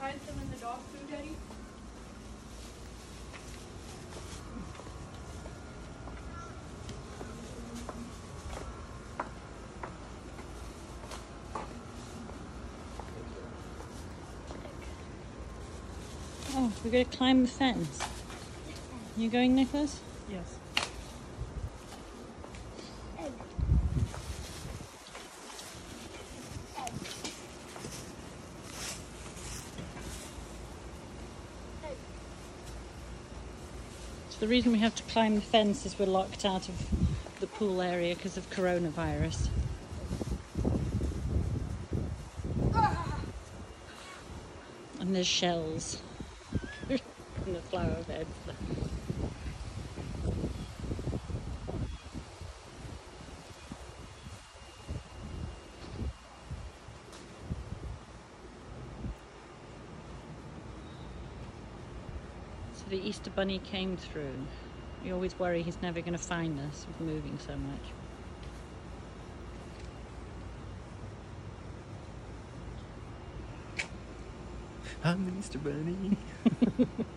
hide some in the dog food, Eddie? Oh, we're going to climb the fence. You going, Nicholas? Yes. So the reason we have to climb the fence is we're locked out of the pool area because of coronavirus. And there's shells in the flower beds. So the Easter Bunny came through. We always worry he's never going to find us with moving so much. I'm the Easter Bunny.